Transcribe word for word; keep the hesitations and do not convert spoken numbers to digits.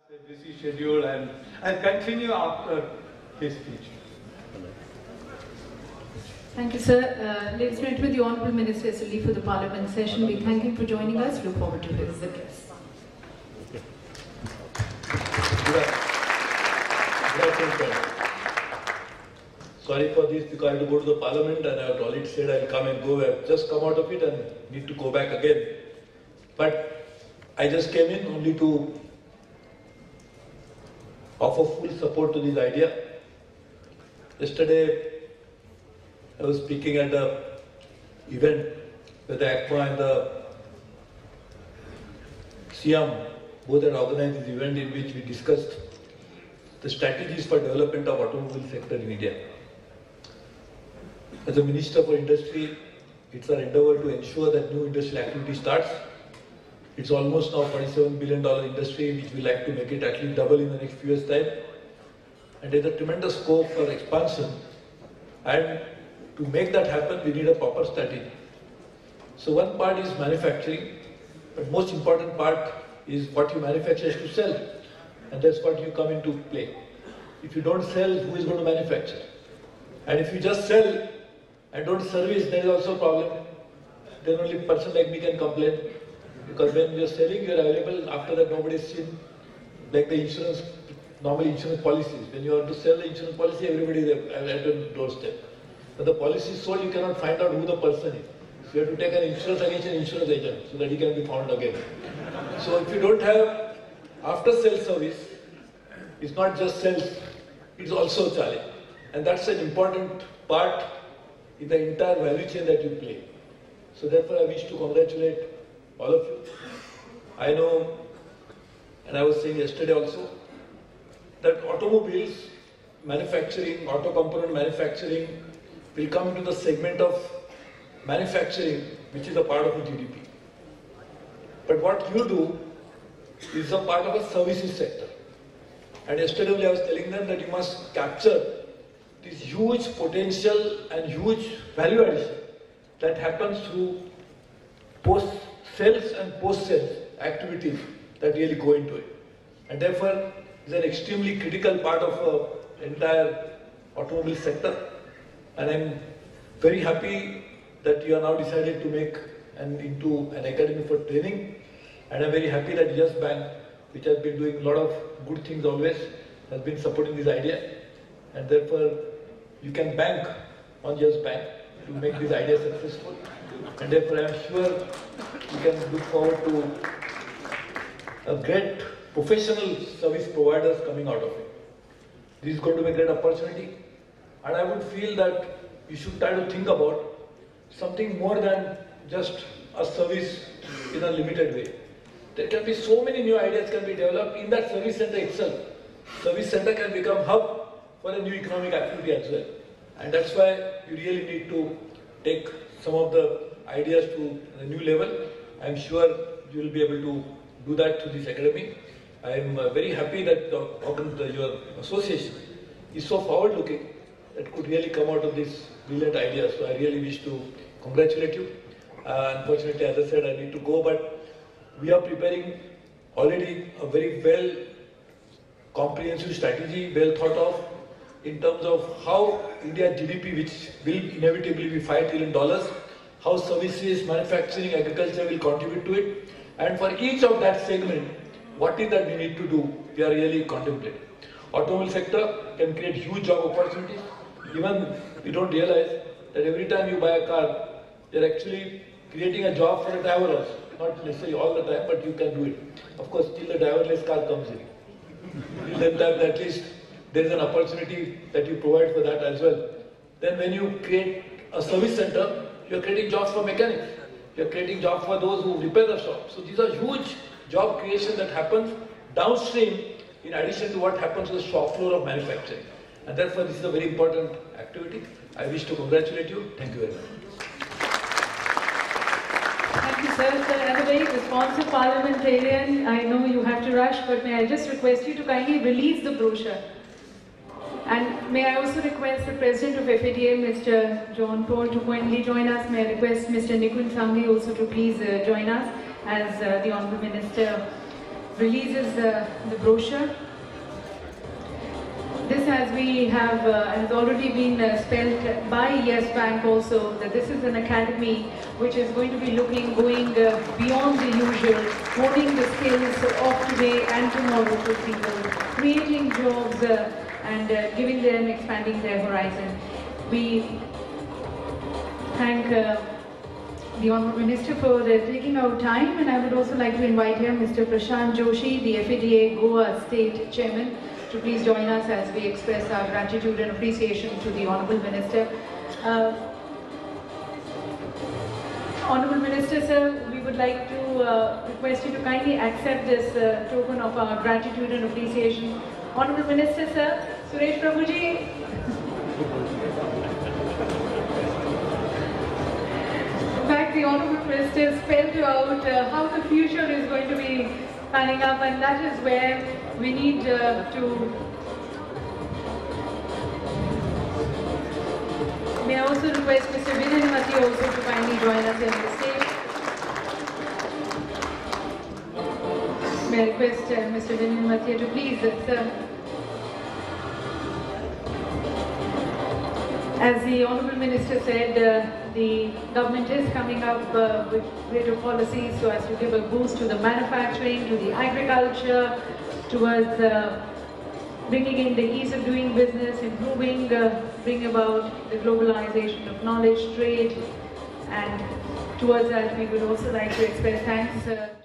a busy schedule, and I'll continue after his speech. Thank you, sir. Uh, ladies and gentlemen, the Honourable Minister is to leave for the Parliament session. We thank him for joining us. Look forward to his address. Sorry for this because I have to go to the Parliament and I have already said I'll come and go. I've just come out of it and need to go back again. But I just came in only to offer full support to this idea. Yesterday, I was speaking at the event where the ACMA and the C I A M both had organized this event in which we discussed the strategies for development of automobile sector in India. As a Minister for Industry, it's our endeavor to ensure that new industrial activity starts. It's almost now forty-seven billion dollar industry, which we like to make it at least double in the next few years' time. And there's a tremendous scope for expansion. And to make that happen, we need a proper strategy. So one part is manufacturing, but most important part is what you manufacture is to sell. And that's what you come into play. If you don't sell, who is going to manufacture? And if you just sell and don't service, there is also a problem. Then only a person like me can complain. Because when you're selling, you're available, after that nobody's seen. Like the insurance, normal insurance policies. When you want to sell the insurance policy, everybody is at your doorstep. But the policy is sold, you cannot find out who the person is. So you have to take an insurance against an insurance agent so that he can be found again. So if you don't have after-sales service, it's not just sales, it's also a challenge. And that's an important part in the entire value chain that you play. So therefore I wish to congratulate all of you. I know, and I was saying yesterday also, that automobiles manufacturing, auto component manufacturing will come into the segment of manufacturing, which is a part of the G D P. But what you do is a part of a services sector. And yesterday only I was telling them that you must capture this huge potential and huge value addition that happens through post-sales and post-sales activities that really go into it. And therefore, it's an extremely critical part of the entire automobile sector. And I'm very happy that you are now decided to make an into an academy for training. And I'm very happy that Yes Bank, which has been doing a lot of good things always, has been supporting this idea. And therefore, you can bank on Yes Bank to make this idea successful. And therefore, I'm sure you can look forward to a great professional service providers coming out of it. This is going to be a great opportunity. And I would feel that you should try to think about something more than just a service in a limited way. There can be so many new ideas can be developed in that service center itself. Service center can become hub for a new economic activity as well. And that's why you really need to take some of the ideas to a new level. I'm sure you will be able to do that through this academy. I'm uh, very happy that the, the, your association is so forward-looking that could really come out of this brilliant idea. So I really wish to congratulate you. Uh, unfortunately, as I said, I need to go, but we are preparing already a very well comprehensive strategy, well thought of, in terms of how India's G D P, which will inevitably be five trillion dollars, how services, manufacturing, agriculture will contribute to it. And for each of that segment, what is that we need to do, we are really contemplating. Automobile sector can create huge job opportunities. Even you don't realize that every time you buy a car, you're actually creating a job for a driver also. Not necessarily all the time, but you can do it. Of course, till the driverless car comes in. Till that time, at least there is an opportunity that you provide for that as well. Then when you create a service center, you're creating jobs for mechanics. You're creating jobs for those who repair the shop. So these are huge job creation that happens downstream in addition to what happens to the shop floor of manufacturing. And therefore, this is a very important activity. I wish to congratulate you. Thank you very much. Thank you, sir. Sir, as a very responsive parliamentarian, I know you have to rush, but may I just request you to kindly release the brochure. And may I also request the President of F A D A, Mister John Paul, to kindly join us. May I request Mister Nikunj Sanghi also to please uh, join us as uh, the Honourable Minister releases uh, the brochure. This, as we have, uh, has already been uh, spelled by Yes Bank also, that this is an academy which is going to be looking, going uh, beyond the usual, honing the skills of today and tomorrow for people, creating jobs uh, and uh, giving them, expanding their horizon. We thank uh, the Honourable Minister for uh, taking our time, and I would also like to invite here Mister Prashant Joshi, the F A D A Goa State Chairman, to please join us as we express our gratitude and appreciation to the Honourable Minister. Uh, Honourable Minister, sir, we would like to uh, request you to kindly accept this uh, token of our gratitude and appreciation. Honourable Minister, sir, Suresh Prabhuji. In fact, the Honourable Minister spelled out uh, how the future is going to be panning up, and that is where we need uh, to. May I also request Mister Vinay Mati also to kindly join us in the stage. May I request uh, Mister Vinay Mati to please, uh, sir. As the Honourable Minister said, uh, the government is coming up uh, with greater policies so as to give a boost to the manufacturing, to the agriculture, towards uh, bringing in the ease of doing business, improving, uh, bring about the globalization of knowledge, trade, and towards that we would also like to express thanks. Uh,